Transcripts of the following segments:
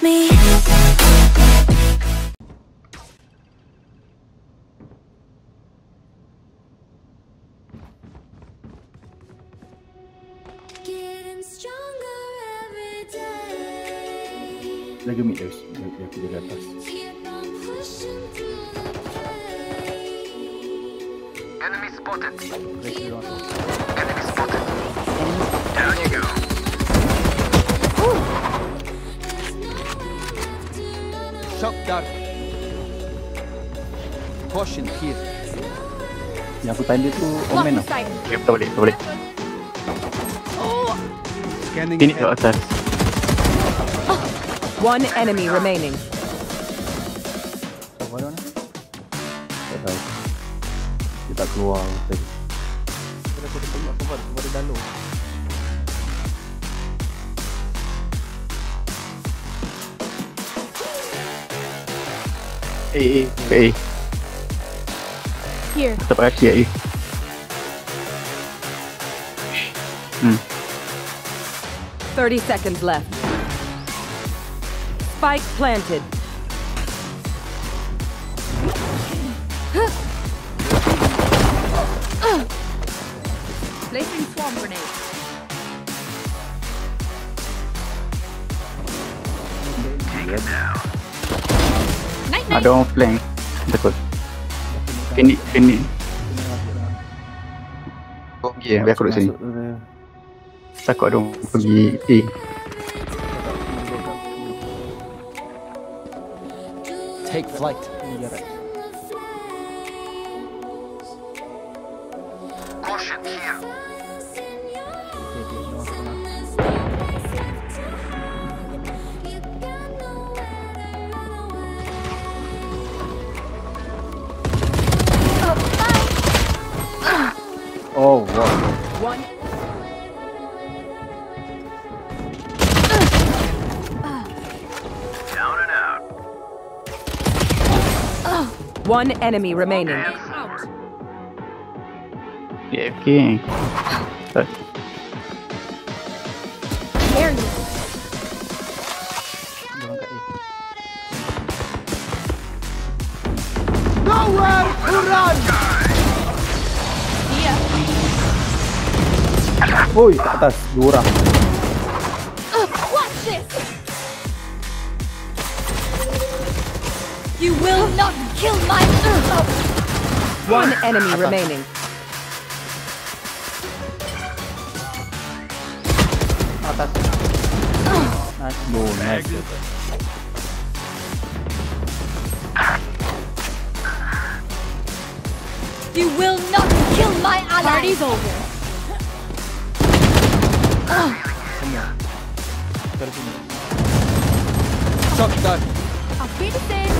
me. Getting stronger every day. Lagi mid guys, dia aku dari atas. Keep on pushing through the pain. Enemy spotted. Keep on Enemy spotted. Down you go. Shock dart. Caution here. Yang aku tanya tu Omen lah. Okay, tak boleh. Scanning Ini ahead. kat atas. One enemy remaining. Apa mana? Tak tahu. Dia tak keluar tadi. Aku ada tengok cover dalam. Eh. Here. Tetap kaki eh. 30 seconds left. Spike planted. Placing swarm grenade. Ada orang flank. Betul. Ini. Kau pergi biar aku duduk sini. Takut ada orang pergi A. Take flight. Caution here. Oh wow. One. Down and out. One enemy remaining. Okay. Jangan kat A. Nowhere to run. Oi, kat atas dua orang. Watch this. You will not kill my. One enemy remaining. Atas. Nice. No, nice. You will not kill my ally. Party's over. Shock dart. I'll be the same.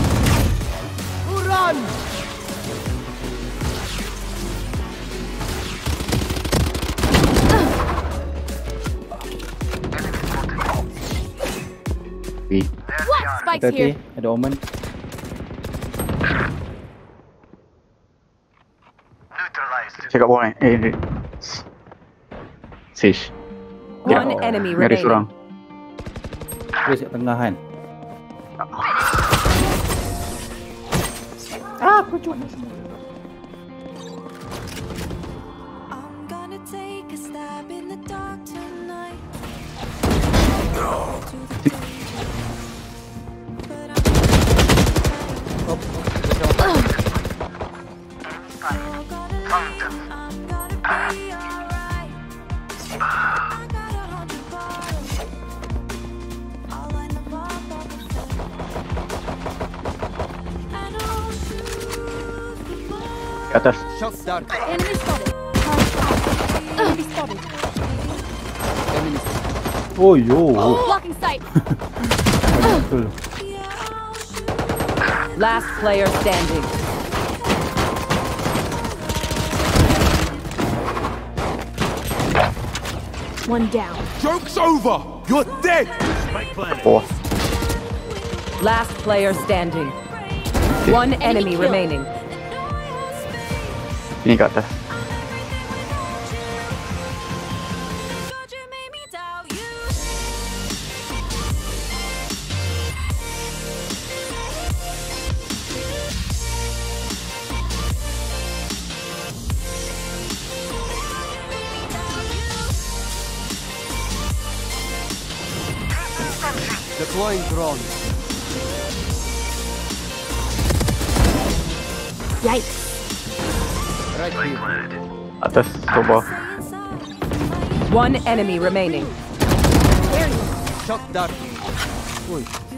Run. B. What? Spike's Hati-hati, here. ada Omen. Neutralized. Cakap bawah eh. Sage. One enemy Garis remaining. orang. Dia kat tengah kan. Aku cuma I'm gonna take a stab in the dark tonight. But I'm Found them. I'm gonna be alright. I got 100 balls. I'll line the bomb up and I'll shoot the ball. Kat atas. Shock dart. Enemy spotted. Enemy spotted. Enemy. Oh yo. Blocking sight. Betul. Last player standing. One down. Joke's over. You're dead. Bawah. Last player standing. One enemy remaining. Ini kat atas. Deploying drone. Yikes. Right here. Atas, coba. One enemy remaining. Shock dart. Uy.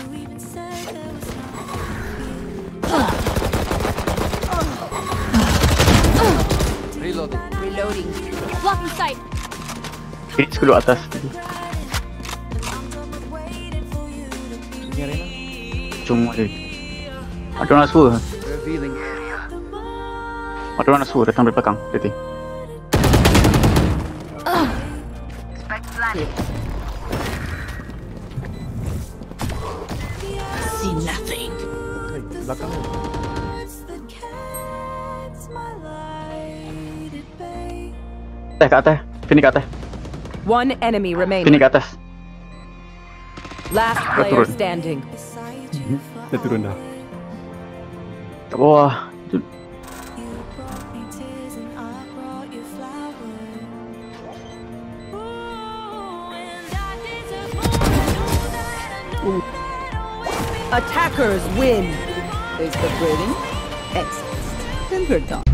Reloading. Reloading. Blocking sight. Hits ko dulu atas. Cuma dia. Ada orang suruh. Revealing area. Ada orang suruh datang dari belakang. Hati. See nothing. Belakang ni. Kat atas. Sini kat atas. One enemy Sini remaining. kat atas. Last player turun. standing. Dia turun dah. Kat bawah. Tu- Attackers win. Is the breathing? Excellent. Then we're done.